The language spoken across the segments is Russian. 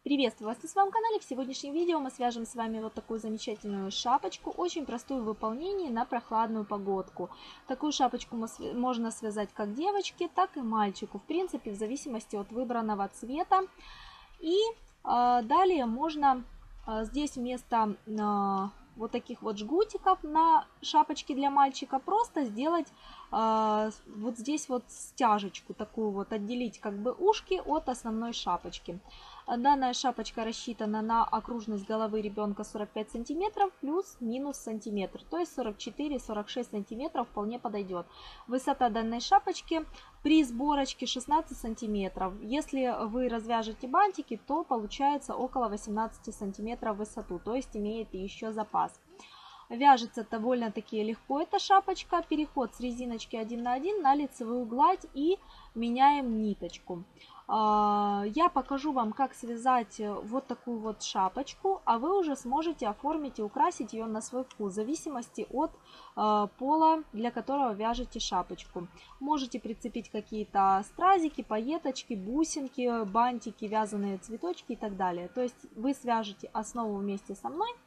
Приветствую вас на своем канале. В сегодняшнем видео мы свяжем с вами вот такую замечательную шапочку, очень простую в выполнении на прохладную погодку. Такую шапочку можно связать как девочке, так и мальчику, в принципе, в зависимости от выбранного цвета. И далее можно здесь вместо вот таких вот жгутиков на шапочке для мальчика просто сделать вот здесь вот стяжечку, такую вот, отделить как бы ушки от основной шапочки. Данная шапочка рассчитана на окружность головы ребенка 45 сантиметров плюс-минус сантиметр, то есть 44-46 сантиметров вполне подойдет. Высота данной шапочки при сборочке 16 сантиметров. Если вы развяжете бантики, то получается около 18 сантиметров в высоту, то есть имеет еще запас. Вяжется довольно-таки легко эта шапочка. Переход с резиночки 1 на 1 на лицевую гладь и меняем ниточку. Я покажу вам, как связать вот такую вот шапочку, а вы уже сможете оформить и украсить ее на свой вкус, в зависимости от пола, для которого вяжете шапочку. Можете прицепить какие-то стразики, пайеточки, бусинки, бантики, вязаные цветочки и так далее. То есть вы свяжете основу вместе со мной,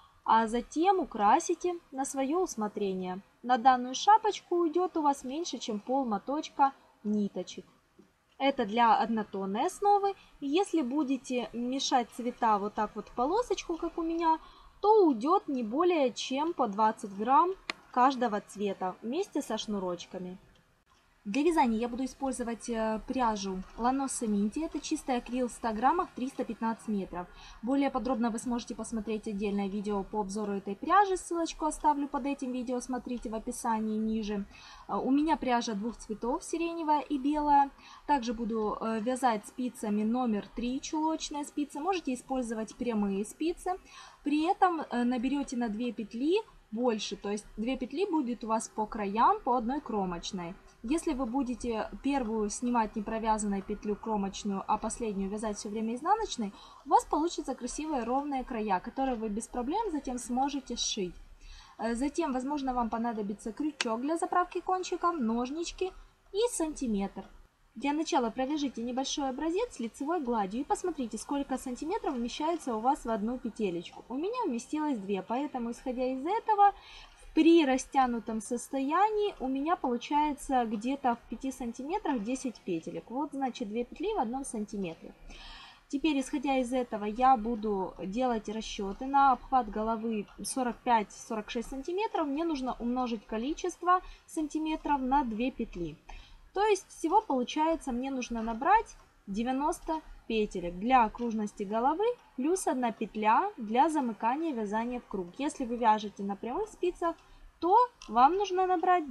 а затем украсите на свое усмотрение. На данную шапочку уйдет у вас меньше, чем полмоточка ниточек. Это для однотонной основы. Если будете мешать цвета вот так вот в полосочку, как у меня, то уйдет не более чем по 20 грамм каждого цвета вместе со шнурочками. Для вязания я буду использовать пряжу Lanos Minty. Это чистый акрил в 100 граммах, 315 метров. Более подробно вы сможете посмотреть отдельное видео по обзору этой пряжи. Ссылочку оставлю под этим видео, смотрите в описании ниже. У меня пряжа двух цветов, сиреневая и белая. Также буду вязать спицами номер 3, чулочная спица. Можете использовать прямые спицы. При этом наберете на 2 петли больше, то есть 2 петли будет у вас по краям по одной кромочной. Если вы будете первую снимать не провязанной петлю кромочную, а последнюю вязать все время изнаночной, у вас получатся красивые ровные края, которые вы без проблем затем сможете сшить. Затем, возможно, вам понадобится крючок для заправки кончиков, ножнички и сантиметр. Для начала провяжите небольшой образец с лицевой гладью и посмотрите, сколько сантиметров вмещается у вас в одну петелечку. У меня вместилось 2, поэтому, исходя из этого, при растянутом состоянии у меня получается где-то в 5 сантиметрах 10 петелек. Вот, значит, 2 петли в 1 сантиметре. Теперь, исходя из этого, я буду делать расчеты на обхват головы 45-46 сантиметров. Мне нужно умножить количество сантиметров на 2 петли. То есть всего получается мне нужно набрать 90 петелек для окружности головы плюс 1 петля для замыкания вязания в круг. Если вы вяжете на прямых спицах, то вам нужно набрать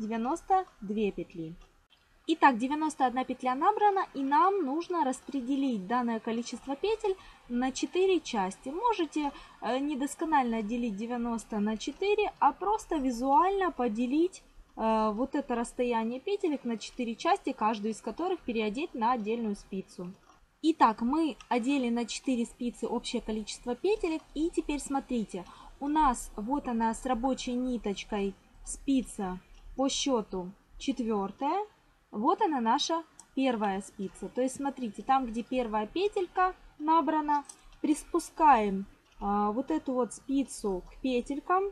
92 петли. Итак, 91 петля набрана, и нам нужно распределить данное количество петель на 4 части. Можете недосконально делить 90 на 4, а просто визуально поделить вот это расстояние петелек на 4 части, каждую из которых переодеть на отдельную спицу. Итак, мы одели на 4 спицы общее количество петелек. И теперь смотрите, у нас вот она с рабочей ниточкой спица по счету 4. Вот она наша первая спица. То есть смотрите, там где первая петелька набрана, приспускаем вот эту вот спицу к петелькам,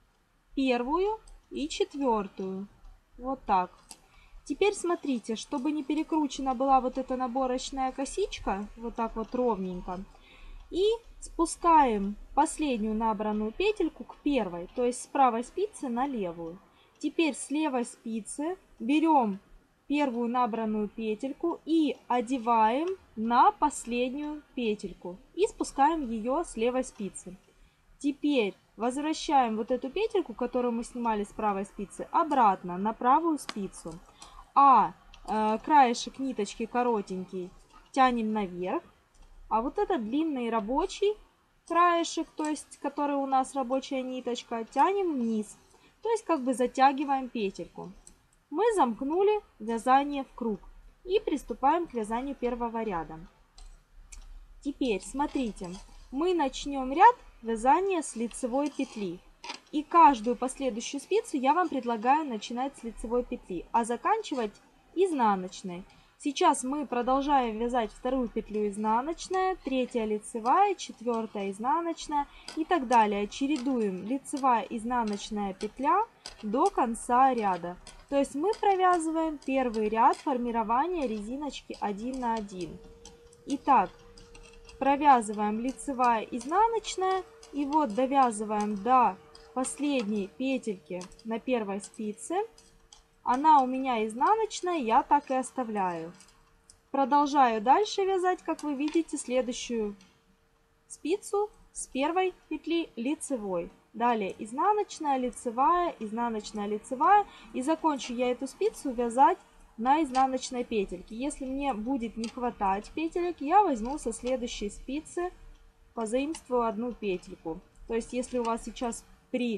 первую и 4. Вот так. Теперь смотрите, чтобы не перекручена была вот эта наборочная косичка, вот так вот ровненько, и спускаем последнюю набранную петельку к первой, то есть с правой спицы на левую. Теперь с левой спицы берем первую набранную петельку и одеваем на последнюю петельку и спускаем ее с левой спицы. Теперь возвращаем вот эту петельку, которую мы снимали с правой спицы, обратно на правую спицу. А краешек ниточки коротенький тянем наверх, а вот этот длинный рабочий краешек, то есть который у нас рабочая ниточка, тянем вниз. То есть как бы затягиваем петельку. Мы замкнули вязание в круг и приступаем к вязанию первого ряда. Теперь смотрите, мы начнем ряд вязания с лицевой петли. И каждую последующую спицу я вам предлагаю начинать с лицевой петли, а заканчивать изнаночной. Сейчас мы продолжаем вязать вторую петлю изнаночная, третья лицевая, четвертая изнаночная и так далее. Чередуем лицевая, изнаночная петля до конца ряда. То есть мы провязываем первый ряд формирования резиночки 1 на 1. Итак, провязываем лицевая, изнаночная и вот довязываем до последней петельки на первой спице. Она у меня изнаночная, я так и оставляю. Продолжаю дальше вязать, как вы видите, следующую спицу с первой петли лицевой. Далее изнаночная, лицевая, изнаночная, лицевая. И закончу я эту спицу вязать на изнаночной петельке. Если мне будет не хватать петелек, я возьму со следующей спицы, позаимствую одну петельку. То есть, если у вас сейчас при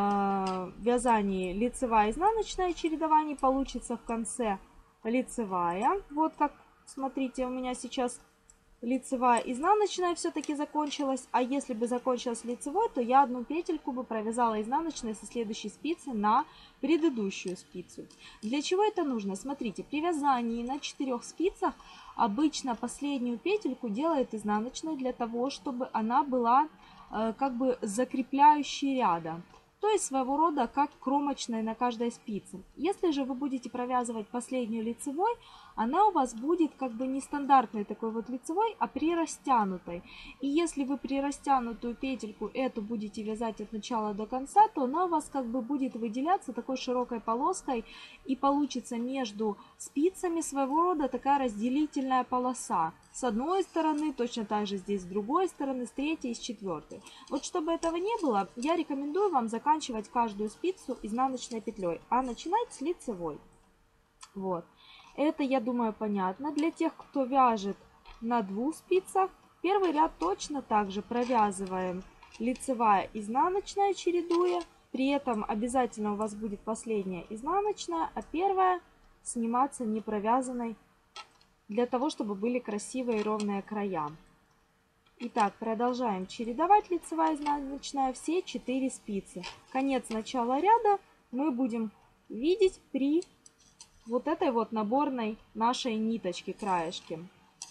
вязании лицевая, изнаночная чередование, получится в конце лицевая. Вот как, смотрите, у меня сейчас лицевая, изнаночная все-таки закончилась. А если бы закончилась лицевой, то я одну петельку бы провязала изнаночной со следующей спицы на предыдущую спицу. Для чего это нужно? Смотрите, при вязании на 4 спицах обычно последнюю петельку делает изнаночной для того, чтобы она была как бы закрепляющей ряда. То есть своего рода как кромочная на каждой спице. Если же вы будете провязывать последнюю лицевой, она у вас будет как бы не стандартной такой вот лицевой, а прирастянутой. И если вы прирастянутую петельку эту будете вязать от начала до конца, то она у вас как бы будет выделяться такой широкой полоской и получится между спицами своего рода такая разделительная полоса. С одной стороны, точно так же здесь с другой стороны, с третьей и с четвертой. Вот чтобы этого не было, я рекомендую вам заканчивать каждую спицу изнаночной петлей, а начинать с лицевой. Вот. Это, я думаю, понятно. Для тех, кто вяжет на 2 спицах, первый ряд точно так же провязываем лицевая, изнаночная, чередуя. При этом обязательно у вас будет последняя изнаночная, а первая сниматься не провязанной, для того, чтобы были красивые и ровные края. Итак, продолжаем чередовать лицевая, изнаночная все 4 спицы. Конец начала ряда мы будем видеть при вот этой вот наборной нашей ниточки, краешки.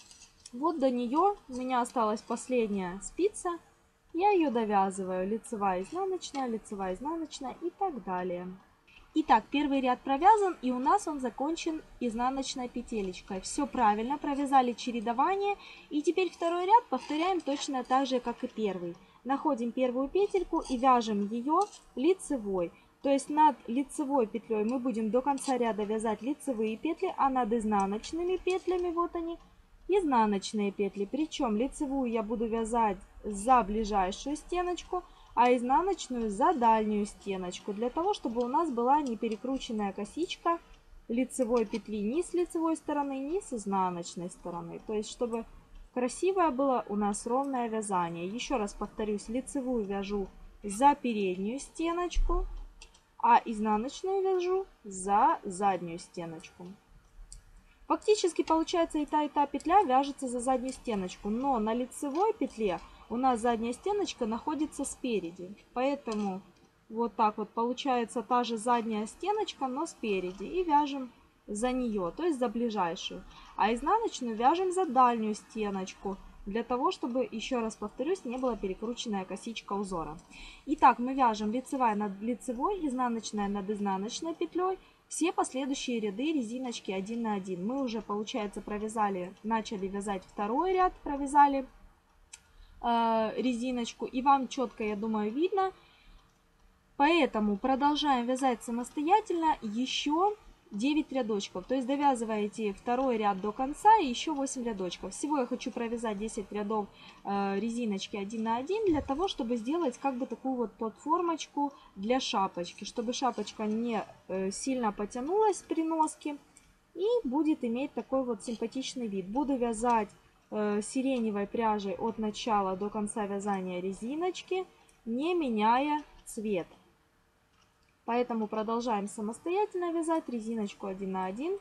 Вот до нее у меня осталась последняя спица. Я ее довязываю. Лицевая, изнаночная и так далее. Итак, первый ряд провязан, и у нас он закончен изнаночной петелечкой. Все правильно, провязали чередование. И теперь второй ряд повторяем точно так же, как и первый. Находим первую петельку и вяжем ее лицевой. То есть над лицевой петлей мы будем до конца ряда вязать лицевые петли, а над изнаночными петлями, вот они, изнаночные петли. Причем лицевую я буду вязать за ближайшую стеночку, а изнаночную за дальнюю стеночку, для того, чтобы у нас была не перекрученная косичка лицевой петли ни с лицевой стороны, ни с изнаночной стороны. То есть, чтобы красивое было у нас ровное вязание. Еще раз повторюсь, лицевую вяжу за переднюю стеночку, а изнаночную вяжу за заднюю стеночку. Фактически получается и та петля вяжется за заднюю стеночку, но на лицевой петле у нас задняя стеночка находится спереди. Поэтому вот так вот получается та же задняя стеночка, но спереди. И вяжем за нее, то есть за ближайшую. А изнаночную вяжем за дальнюю стеночку, для того, чтобы, еще раз повторюсь, не была перекрученная косичка узора. Итак, мы вяжем лицевая над лицевой, изнаночная над изнаночной петлей. Все последующие ряды резиночки 1 на 1. Мы уже, получается, провязали, начали вязать второй ряд, провязали резиночку. И вам четко, я думаю, видно. Поэтому продолжаем вязать самостоятельно еще 9 рядочков. То есть довязываете второй ряд до конца и еще 8 рядочков. Всего я хочу провязать 10 рядов резиночки 1 на 1 для того, чтобы сделать как бы такую вот платформочку для шапочки, чтобы шапочка не сильно потянулась при носке и будет иметь такой вот симпатичный вид. Буду вязать сиреневой пряжей от начала до конца вязания резиночки, не меняя цвет. Поэтому продолжаем самостоятельно вязать резиночку 1 на 1.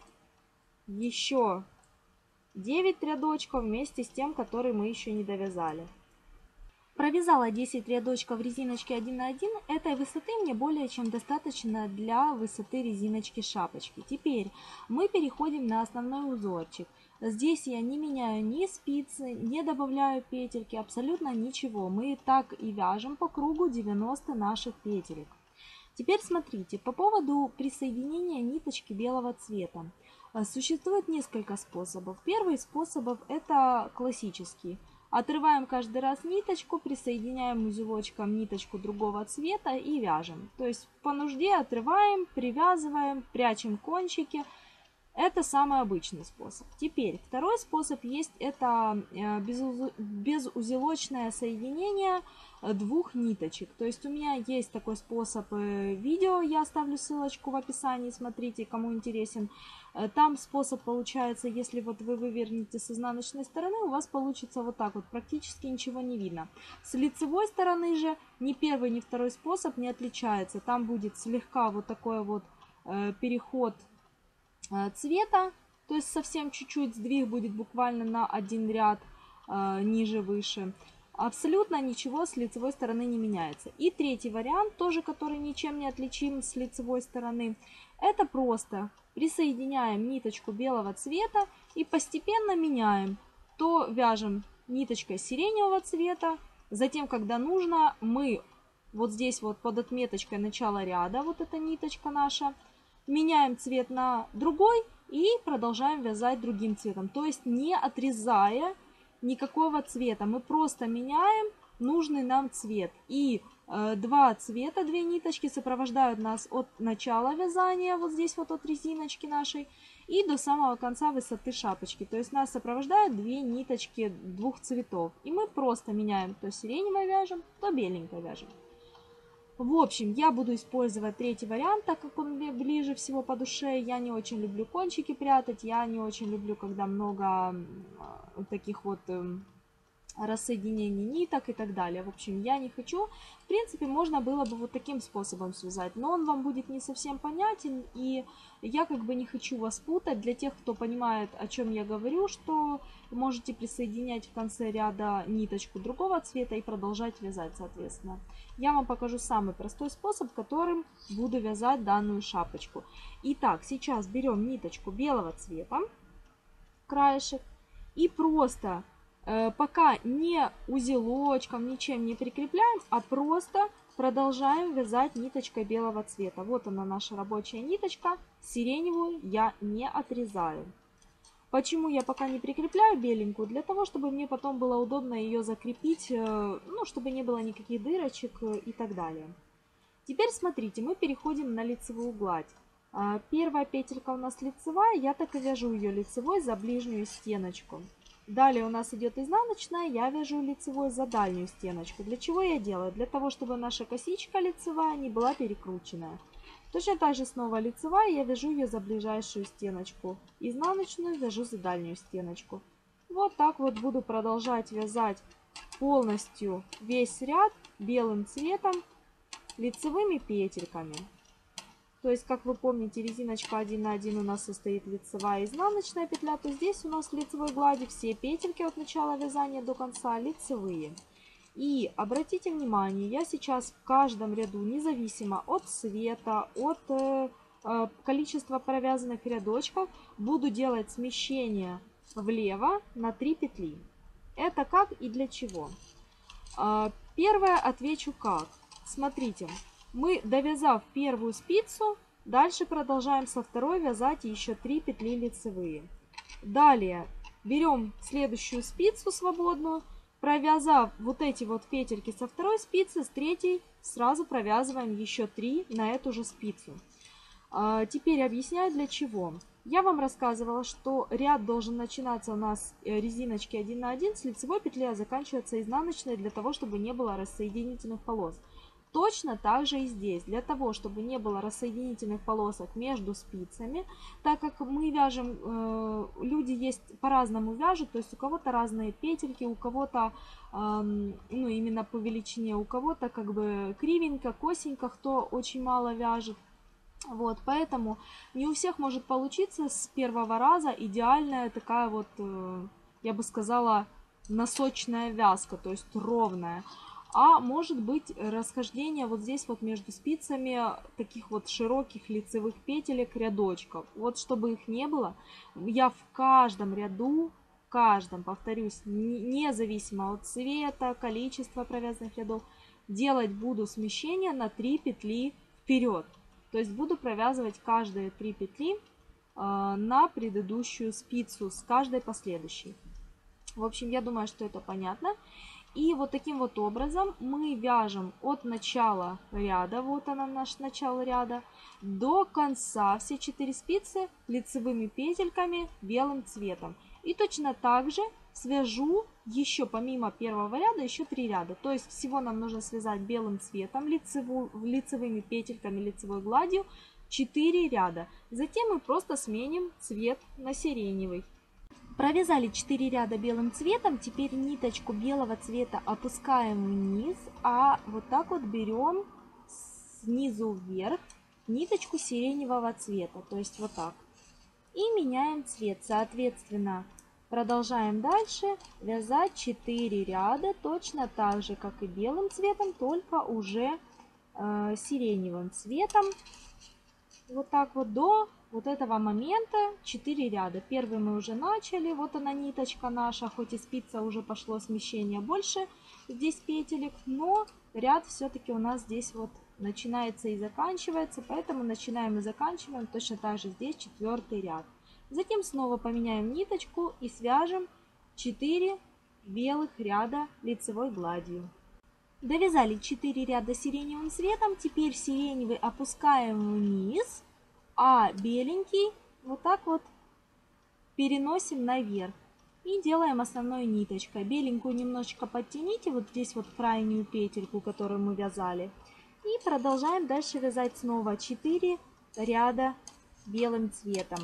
Еще 9 рядочков вместе с тем, который мы еще не довязали. Провязала 10 рядочков резиночки 1 на 1. Этой высоты мне более чем достаточно для высоты резиночки шапочки. Теперь мы переходим на основной узорчик. Здесь я не меняю ни спицы, не добавляю петельки, абсолютно ничего. Мы так и вяжем по кругу 90 наших петелек. Теперь смотрите, по поводу присоединения ниточки белого цвета. Существует несколько способов. Первый способ это классический. Отрываем каждый раз ниточку, присоединяем узелочком ниточку другого цвета и вяжем. То есть по нужде отрываем, привязываем, прячем кончики. Это самый обычный способ. Теперь второй способ есть, это безузелочное соединение двух ниточек. То есть у меня есть такой способ видео, я оставлю ссылочку в описании, смотрите, кому интересен. Там способ получается, если вот вы вывернете с изнаночной стороны, у вас получится вот так вот, практически ничего не видно. С лицевой стороны же ни первый, ни второй способ не отличается. Там будет слегка вот такой вот переход цвета, то есть совсем чуть-чуть сдвиг будет буквально на один ряд ниже, выше. Абсолютно ничего с лицевой стороны не меняется. И третий вариант, тоже который ничем не отличим с лицевой стороны, это просто присоединяем ниточку белого цвета и постепенно меняем. То вяжем ниточкой сиреневого цвета, затем, когда нужно, мы вот здесь вот под отметочкой начала ряда, вот эта ниточка наша, меняем цвет на другой и продолжаем вязать другим цветом. То есть не отрезая никакого цвета. Мы просто меняем нужный нам цвет. И два цвета, две ниточки сопровождают нас от начала вязания, вот здесь вот от резиночки нашей, и до самого конца высоты шапочки. То есть нас сопровождают две ниточки двух цветов. И мы просто меняем, то сиреневой вяжем, то беленькой вяжем. В общем, я буду использовать третий вариант, так как он мне ближе всего по душе. Я не очень люблю кончики прятать, я не очень люблю, когда много таких вот рассоединений ниток и так далее. В общем, я не хочу. В принципе, можно было бы вот таким способом связать, но он вам будет не совсем понятен, и я как бы не хочу вас путать. Для тех, кто понимает, о чем я говорю, что можете присоединять в конце ряда ниточку другого цвета и продолжать вязать, соответственно. Я вам покажу самый простой способ, которым буду вязать данную шапочку. Итак, сейчас берем ниточку белого цвета, краешек, и просто пока не узелочком, ничем не прикрепляем, а просто продолжаем вязать ниточкой белого цвета. Вот она, наша рабочая ниточка. Сиреневую я не отрезаю. Почему я пока не прикрепляю беленькую? Для того, чтобы мне потом было удобно ее закрепить, ну, чтобы не было никаких дырочек и так далее. Теперь смотрите, мы переходим на лицевую гладь. Первая петелька у нас лицевая, я так и вяжу ее лицевой за ближнюю стеночку. Далее у нас идет изнаночная, я вяжу лицевой за дальнюю стеночку. Для чего я делаю? Для того, чтобы наша косичка лицевая не была перекрученная. Точно так же снова лицевая, я вяжу ее за ближайшую стеночку. Изнаночную вяжу за дальнюю стеночку. Вот так вот буду продолжать вязать полностью весь ряд белым цветом лицевыми петельками. То есть, как вы помните, резиночка 1 на 1 у нас состоит лицевая и изнаночная петля, то здесь у нас в лицевой глади все петельки от начала вязания до конца лицевые. И обратите внимание, я сейчас в каждом ряду, независимо от цвета, от количества провязанных рядочков, буду делать смещение влево на 3 петли. Это как и для чего? Первое отвечу как. Смотрите, мы, довязав первую спицу, дальше продолжаем со второй вязать еще 3 петли лицевые. Далее берем следующую спицу свободную, провязав вот эти вот петельки со второй спицы, с третьей сразу провязываем еще 3 на эту же спицу. Теперь объясняю для чего. Я вам рассказывала, что ряд должен начинаться у нас резиночки 1 на 1 с лицевой петли, а заканчиваться изнаночной, для того, чтобы не было рассоединительных полос. Точно так же и здесь, для того, чтобы не было рассоединительных полосок между спицами, так как мы вяжем, люди есть по-разному вяжут, то есть у кого-то разные петельки, у кого-то, ну, именно по величине, у кого-то как бы кривенько, косенько, кто очень мало вяжет. Вот, поэтому не у всех может получиться с первого раза идеальная такая вот, я бы сказала, носочная вязка, то есть ровная. А может быть расхождение вот здесь вот между спицами таких вот широких лицевых петелек рядочков. Вот чтобы их не было, я в каждом ряду, в каждом, повторюсь, независимо от цвета, количества провязанных рядов, делать буду смещение на 3 петли вперед. То есть буду провязывать каждые 3 петли на предыдущую спицу с каждой последующей. В общем, я думаю, что это понятно. И вот таким вот образом мы вяжем от начала ряда, вот она наш начало ряда, до конца все 4 спицы лицевыми петельками белым цветом. И точно так же свяжу еще помимо первого ряда еще 3 ряда. То есть всего нам нужно связать белым цветом лицевыми петельками, лицевой гладью 4 ряда. Затем мы просто сменим цвет на сиреневый. Провязали 4 ряда белым цветом, теперь ниточку белого цвета опускаем вниз, а вот так вот берем снизу вверх ниточку сиреневого цвета, то есть вот так. И меняем цвет, соответственно, продолжаем дальше вязать 4 ряда, точно так же, как и белым цветом, только уже сиреневым цветом. Вот так вот до вот этого момента 4 ряда. Первый мы уже начали, вот она ниточка наша, хоть и спица уже пошло смещение больше здесь петелек, но ряд все-таки у нас здесь вот начинается и заканчивается, поэтому начинаем и заканчиваем точно так же здесь 4 ряд. Затем снова поменяем ниточку и свяжем 4 белых ряда лицевой гладью. Довязали 4 ряда сиреневым цветом, теперь сиреневый опускаем вниз, а беленький вот так вот переносим наверх и делаем основной ниточкой. Беленькую немножечко подтяните, вот здесь вот крайнюю петельку, которую мы вязали. И продолжаем дальше вязать снова 4 ряда белым цветом.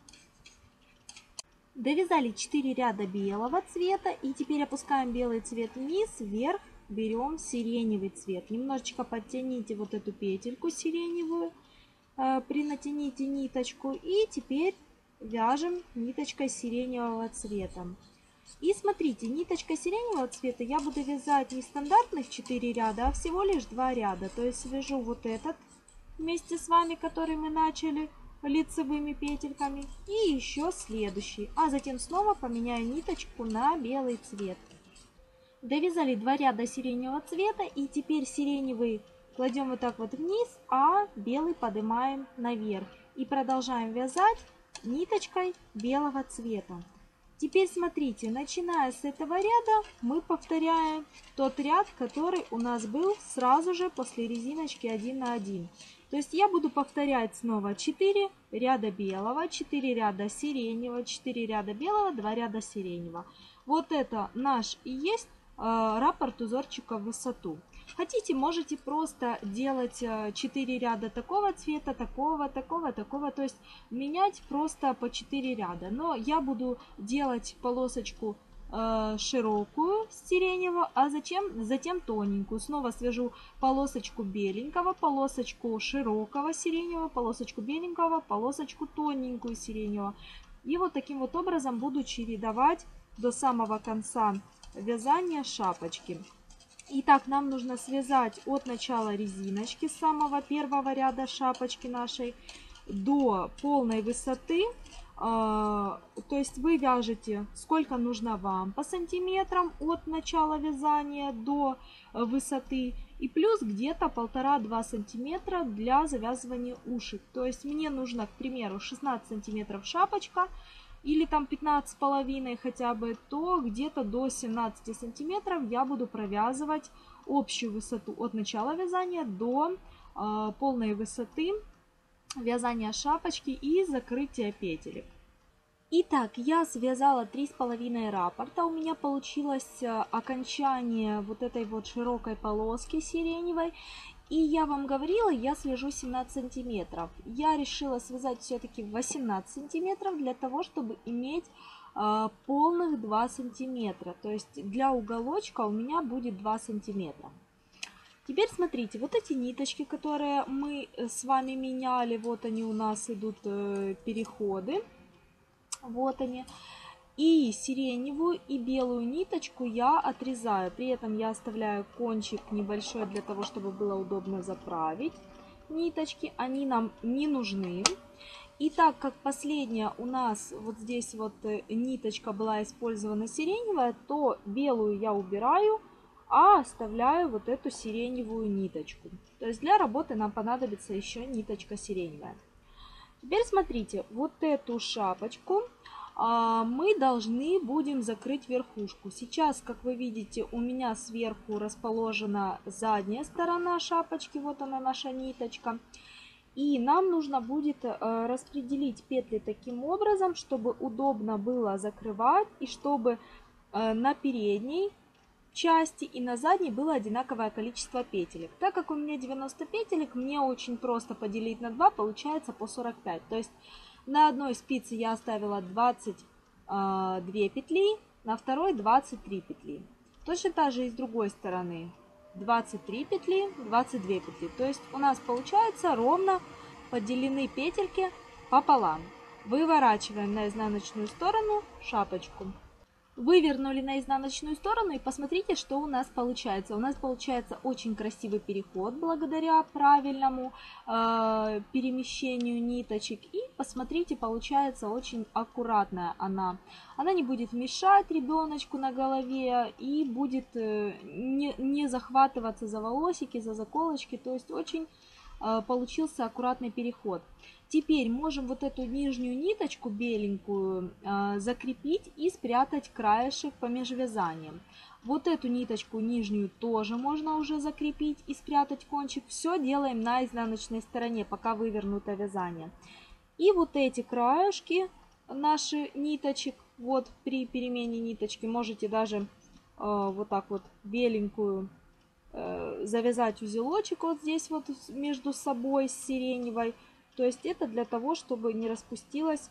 Довязали 4 ряда белого цвета и теперь опускаем белый цвет вниз, вверх, берем сиреневый цвет. Немножечко подтяните вот эту петельку сиреневую, принатяните ниточку и теперь вяжем ниточкой сиреневого цвета. И смотрите, ниточкой сиреневого цвета я буду вязать не стандартных 4 ряда, а всего лишь 2 ряда. То есть свяжу вот этот вместе с вами, который мы начали лицевыми петельками, и еще следующий. А затем снова поменяю ниточку на белый цвет. Довязали 2 ряда сиреневого цвета и теперь сиреневый кладем вот так вот вниз, а белый поднимаем наверх. И продолжаем вязать ниточкой белого цвета. Теперь смотрите, начиная с этого ряда мы повторяем тот ряд, который у нас был сразу же после резиночки 1 на 1. То есть я буду повторять снова 4 ряда белого, 4 ряда сиреневого, 4 ряда белого, 2 ряда сиреневого. Вот это наш и есть раппорт узорчика в высоту. Хотите, можете просто делать 4 ряда такого цвета, такого, такого, такого. То есть менять просто по 4 ряда. Но я буду делать полосочку широкую сиреневого, а затем тоненькую. Снова свяжу полосочку беленького, полосочку широкого сиреневого, полосочку беленького, полосочку тоненькую сиреневого. И вот таким вот образом буду чередовать до самого конца вязания шапочки. Итак, нам нужно связать от начала резиночки с самого первого ряда шапочки нашей до полной высоты. То есть вы вяжете сколько нужно вам по сантиметрам от начала вязания до высоты. И плюс где-то 1,5-2 сантиметра для завязывания ушек. То есть мне нужно, к примеру, 16 сантиметров шапочка. Или там 15,5 хотя бы, то где-то до 17 сантиметров я буду провязывать общую высоту от начала вязания до полной высоты вязания шапочки и закрытия петелек. Итак, я связала 3,5 раппорта. У меня получилось окончание вот этой вот широкой полоски сиреневой. И я вам говорила, я свяжу 17 сантиметров. Я решила связать все-таки 18 сантиметров для того, чтобы иметь полных 2 сантиметра. То есть для уголочка у меня будет 2 сантиметра. Теперь смотрите, вот эти ниточки, которые мы с вами меняли, вот они у нас идут переходы. Вот они. И сиреневую и белую ниточку я отрезаю. При этом я оставляю кончик небольшой для того, чтобы было удобно заправить ниточки. Они нам не нужны. И так как последняя у нас вот здесь вот ниточка была использована сиреневая, то белую я убираю, а оставляю вот эту сиреневую ниточку. То есть для работы нам понадобится еще ниточка сиреневая. Теперь смотрите, вот эту шапочку мы должны будем закрыть верхушку. Сейчас, как вы видите, у меня сверху расположена задняя сторона шапочки. Вот она, наша ниточка. И нам нужно будет распределить петли таким образом, чтобы удобно было закрывать и чтобы на передней части и на задней было одинаковое количество петелек. Так как у меня 90 петелек, мне очень просто поделить на 2, получается по 45. То есть на одной спице я оставила 22 петли, на второй 23 петли. Точно так же и с другой стороны. 23 петли, 22 петли. То есть у нас получается ровно поделены петельки пополам. Выворачиваем на изнаночную сторону шапочку. Вывернули на изнаночную сторону и посмотрите, что у нас получается. У нас получается очень красивый переход благодаря правильному перемещению ниточек. И посмотрите, получается очень аккуратная она. Она не будет мешать ребеночку на голове и будет не захватываться за волосики, за заколочки. То есть очень получился аккуратный переход. Теперь можем вот эту нижнюю ниточку беленькую закрепить и спрятать краешек помеж вязанием. Вот эту ниточку нижнюю тоже можно уже закрепить и спрятать кончик. Все делаем на изнаночной стороне, пока вывернуто вязание. И вот эти краешки наши ниточек, вот при перемене ниточки можете даже вот так вот беленькую завязать узелочек вот здесь вот между собой с сиреневой. То есть это для того, чтобы не распустилось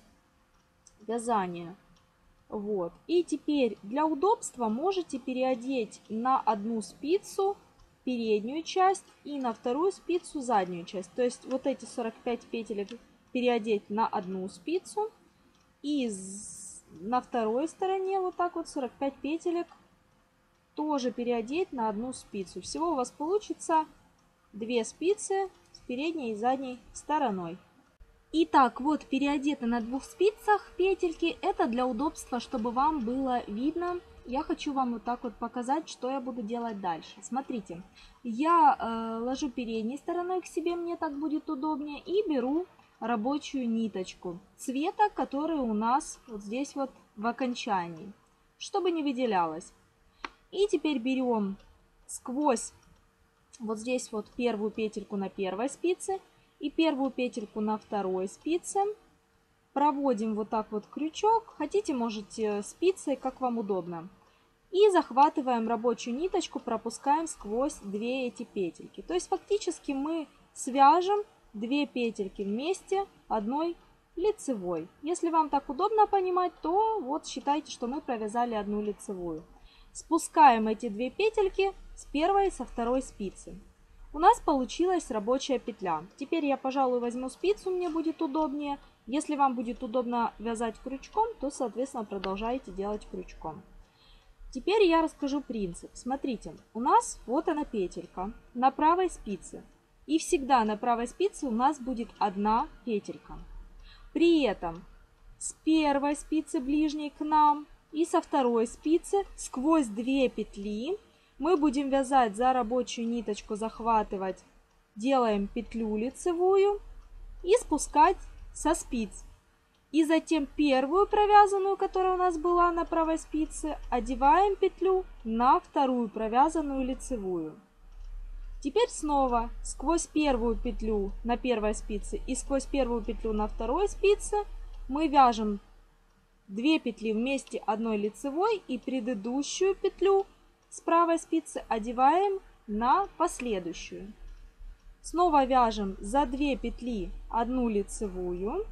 вязание. Вот. И теперь для удобства можете переодеть на одну спицу переднюю часть и на вторую спицу заднюю часть. То есть вот эти 45 петелек переодеть на одну спицу и на второй стороне вот так вот 45 петелек тоже переодеть на одну спицу. Всего у вас получится 2 спицы с передней и задней стороной. Итак, вот переодеты на 2 спицах петельки. Это для удобства, чтобы вам было видно. Я хочу вам вот так вот показать, что я буду делать дальше. Смотрите, я ложу передней стороной к себе, мне так будет удобнее, и беру рабочую ниточку цвета, который у нас вот здесь вот в окончании, чтобы не выделялось. И теперь берем сквозь вот здесь вот первую петельку на первой спице и первую петельку на второй спице. Проводим вот так вот крючок. Хотите, можете спицей, как вам удобно. И захватываем рабочую ниточку, пропускаем сквозь 2 эти петельки. То есть фактически мы свяжем 2 петельки вместе одной лицевой. Если вам так удобно понимать, то вот считайте, что мы провязали одну лицевую. Спускаем эти 2 петельки с первой и со второй спицы. У нас получилась рабочая петля. Теперь я, пожалуй, возьму спицу, мне будет удобнее. Если вам будет удобно вязать крючком, то, соответственно, продолжайте делать крючком. Теперь я расскажу принцип. Смотрите, у нас вот она петелька на правой спице. И всегда на правой спице у нас будет одна петелька. При этом с первой спицы ближней к нам и со второй спицы сквозь 2 петли мы будем вязать за рабочую ниточку, захватывать, делаем петлю лицевую и спускать со спиц. И затем первую провязанную, которая у нас была на правой спице, одеваем петлю на вторую провязанную лицевую. Теперь снова сквозь первую петлю на первой спице и сквозь первую петлю на второй спице мы вяжем 2 петли вместе одной лицевой и предыдущую петлю с правой спицы одеваем на последующую. Снова вяжем за 2 петли одну лицевую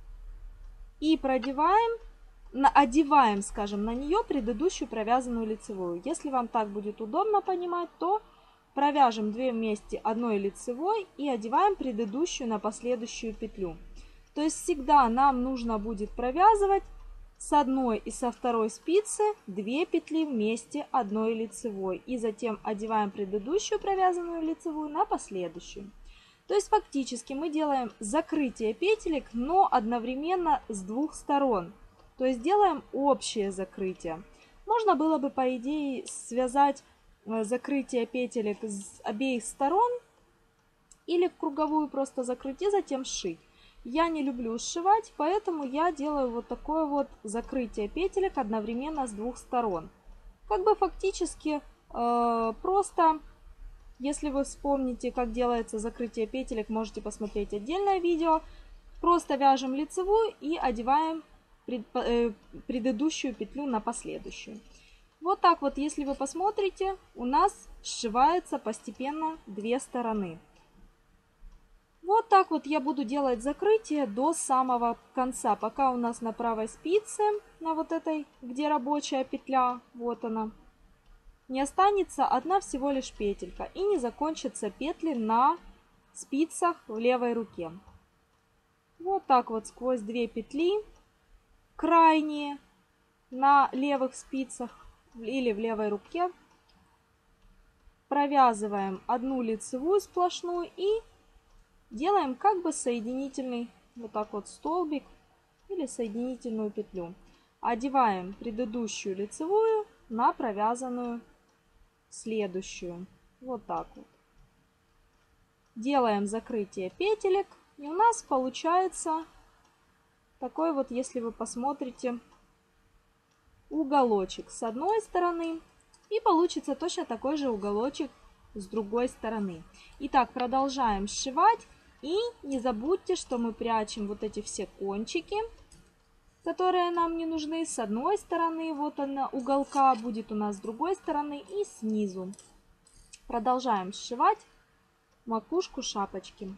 и продеваем, одеваем, скажем, на нее предыдущую провязанную лицевую. Если вам так будет удобно понимать, то провяжем 2 вместе одной лицевой и одеваем предыдущую на последующую петлю. То есть всегда нам нужно будет провязывать с одной и со второй спицы 2 петли вместе одной лицевой. И затем одеваем предыдущую провязанную лицевую на последующую. То есть фактически мы делаем закрытие петелек, но одновременно с двух сторон. То есть делаем общее закрытие. Можно было бы, по идее, связать закрытие петелек с обеих сторон или в круговую просто закрыть и затем сшить. Я не люблю сшивать, поэтому я делаю вот такое вот закрытие петелек одновременно с двух сторон. Как бы фактически просто, если вы вспомните, как делается закрытие петелек, можете посмотреть отдельное видео. Просто вяжем лицевую и одеваем предыдущую петлю на последующую. Вот так вот, если вы посмотрите, у нас сшивается постепенно две стороны. Вот так вот я буду делать закрытие до самого конца, пока у нас на правой спице, на вот этой, где рабочая петля, вот она, не останется одна всего лишь петелька и не закончатся петли на спицах в левой руке. Вот так вот сквозь 2 петли крайние на левых спицах или в левой руке провязываем одну лицевую сплошную и делаем как бы соединительный вот так вот столбик или соединительную петлю. Одеваем предыдущую лицевую на провязанную следующую. Вот так вот. Делаем закрытие петелек. И у нас получается такой вот, если вы посмотрите, уголочек с одной стороны. И получится точно такой же уголочек с другой стороны. Итак, продолжаем сшивать. И не забудьте, что мы прячем вот эти все кончики, которые нам не нужны. С одной стороны, вот она, уголка будет у нас с другой стороны и снизу. Продолжаем сшивать макушку шапочки.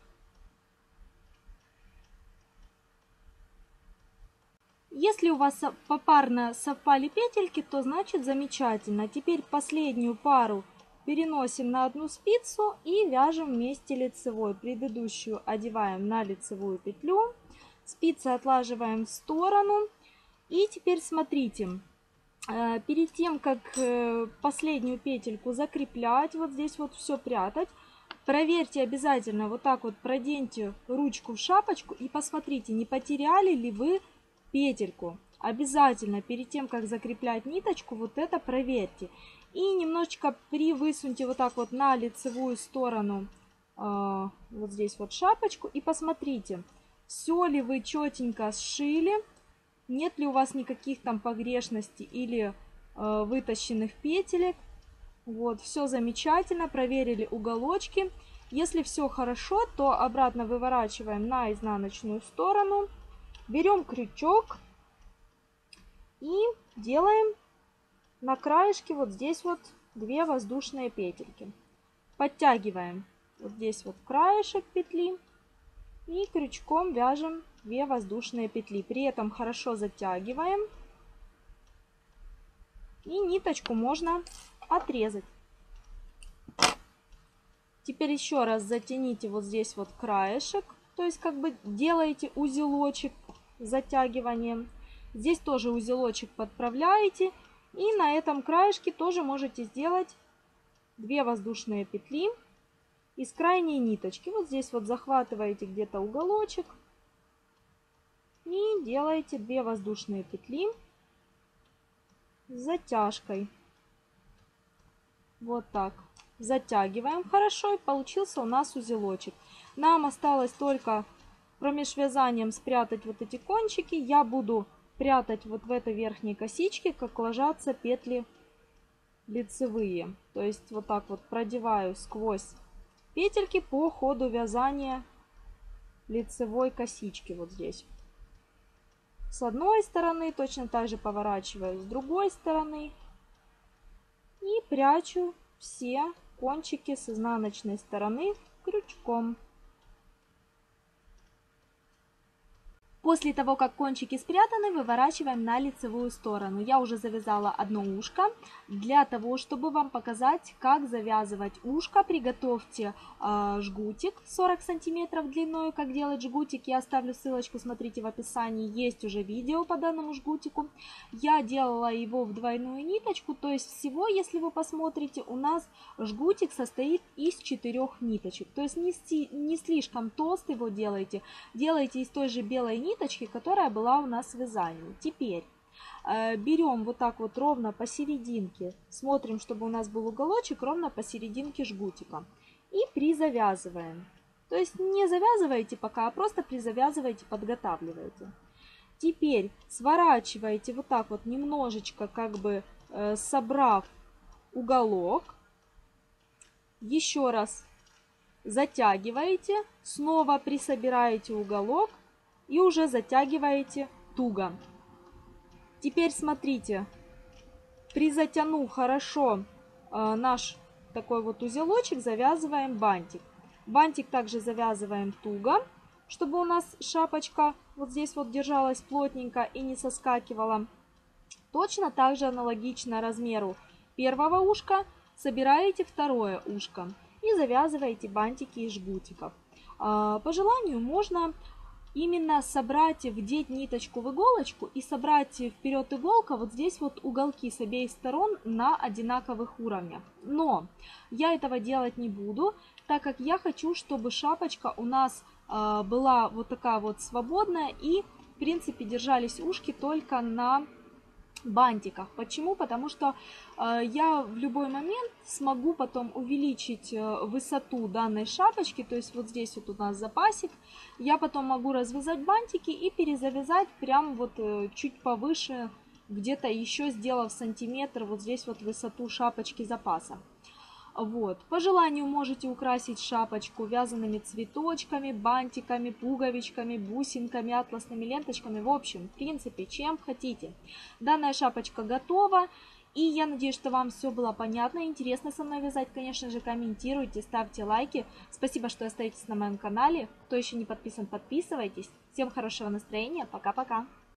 Если у вас попарно совпали петельки, то значит замечательно. Теперь последнюю пару переносим на одну спицу и вяжем вместе лицевой. Предыдущую одеваем на лицевую петлю. Спицы отлаживаем в сторону. И теперь смотрите, перед тем, как последнюю петельку закреплять, вот здесь вот все прятать, проверьте обязательно, вот так вот проденьте ручку в шапочку и посмотрите, не потеряли ли вы петельку. Обязательно перед тем, как закреплять ниточку, вот это проверьте. И немножечко привысуньте вот так вот на лицевую сторону вот здесь вот шапочку. И посмотрите, все ли вы четенько сшили, нет ли у вас никаких там погрешностей или вытащенных петелек. Вот, все замечательно, проверили уголочки. Если все хорошо, то обратно выворачиваем на изнаночную сторону. Берем крючок и делаем на краешке вот здесь вот 2 воздушные петельки. Подтягиваем вот здесь вот краешек петли и крючком вяжем 2 воздушные петли. При этом хорошо затягиваем. И ниточку можно отрезать. Теперь еще раз затяните вот здесь вот краешек. То есть как бы делаете узелочек затягиванием. Здесь тоже узелочек подправляете. И на этом краешке тоже можете сделать 2 воздушные петли из крайней ниточки. Вот здесь вот захватываете где-то уголочек. И делаете 2 воздушные петли с затяжкой. Вот так. Затягиваем хорошо, и получился у нас узелочек. Нам осталось только промежвязанием спрятать вот эти кончики. Я буду прятать вот в этой верхней косичке, как ложатся петли лицевые. То есть вот так вот продеваю сквозь петельки по ходу вязания лицевой косички вот здесь. С одной стороны точно так же поворачиваю с другой стороны и прячу все кончики с изнаночной стороны крючком. После того, как кончики спрятаны, выворачиваем на лицевую сторону. Я уже завязала одно ушко. Для того, чтобы вам показать, как завязывать ушко, приготовьте жгутик 40 сантиметров длиной. Как делать жгутик, я оставлю ссылочку, смотрите в описании. Есть уже видео по данному жгутику. Я делала его в двойную ниточку, то есть всего, если вы посмотрите, у нас жгутик состоит из 4 ниточек. То есть не слишком толстый его делайте. Делайте из той же белой ниточки, которая была у нас в вязании. Теперь берем вот так вот ровно посерединке, смотрим, чтобы у нас был уголочек ровно посерединке жгутика. И призавязываем. То есть не завязываете пока, а просто призавязываете, подготавливаете. Теперь сворачиваете вот так вот немножечко, как бы собрав уголок. Еще раз затягиваете, снова присобираете уголок и уже затягиваете туго. Теперь смотрите, призатянув хорошо наш такой вот узелочек, завязываем бантик. Бантик также завязываем туго, чтобы у нас шапочка вот здесь вот держалась плотненько и не соскакивала. Точно так же аналогично размеру первого ушка собираете второе ушко и завязываете бантики из жгутиков. По желанию можно именно собрать, вдеть ниточку в иголочку и собрать вперед иголка вот здесь вот уголки с обеих сторон на одинаковых уровнях. Но я этого делать не буду, так как я хочу, чтобы шапочка у нас была вот такая вот свободная и в принципе держались ушки только на бантиках. Почему? Потому что я в любой момент смогу потом увеличить высоту данной шапочки, то есть вот здесь вот у нас запасик, я потом могу развязать бантики и перезавязать прям вот чуть повыше, где-то еще сделав сантиметр вот здесь вот высоту шапочки запаса. Вот. По желанию можете украсить шапочку вязаными цветочками, бантиками, пуговичками, бусинками, атласными ленточками. В общем, в принципе, чем хотите. Данная шапочка готова. И я надеюсь, что вам все было понятно. Интересно со мной вязать, конечно же, комментируйте, ставьте лайки. Спасибо, что остаетесь на моем канале. Кто еще не подписан, подписывайтесь. Всем хорошего настроения. Пока-пока.